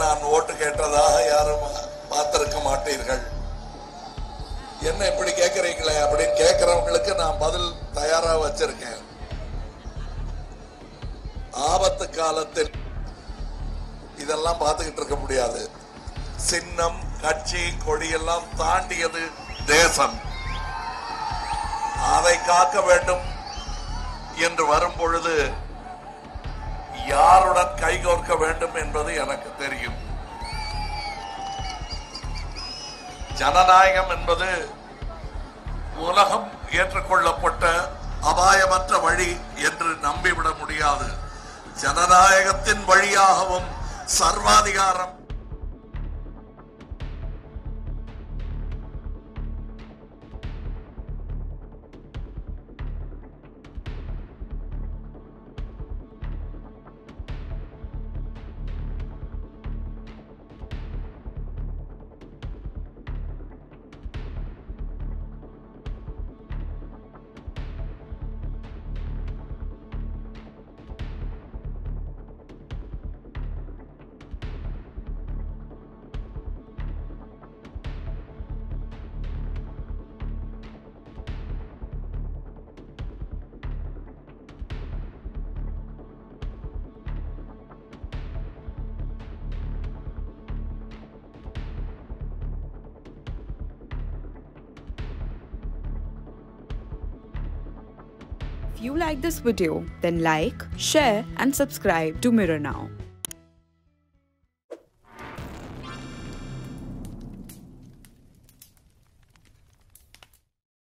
நான் ஓட்டு கேட்டதாக யாரும் பார்த்திருக்க மாட்டீர்கள். என்ன இப்படி கேட்கறீங்களே அப்படின்னு கேட்கிறவங்களுக்கு நான் பதில் தயாரா வச்சிருக்கேன். ஆபத்து காலத்தில் இதெல்லாம் பார்த்துக்கிட்டு இருக்க முடியாது. சின்னம், கட்சி, கொடியெல்லாம் தாண்டியது தேசம். அதை காக்க வேண்டும் என்று வரும் பொழுது யாருடன் கைகோர்க்க வேண்டும் என்பது எனக்கு தெரியும். ஜனநாயகம் என்பது உலகம் ஏற்றுக்கொள்ளப்பட்ட அபாயமற்ற வழி என்று நம்பிவிட முடியாது. ஜனநாயகத்தின் வழியாகவும் சர்வாதிகாரம் If you like this video, then like, share and subscribe to Mirror Now.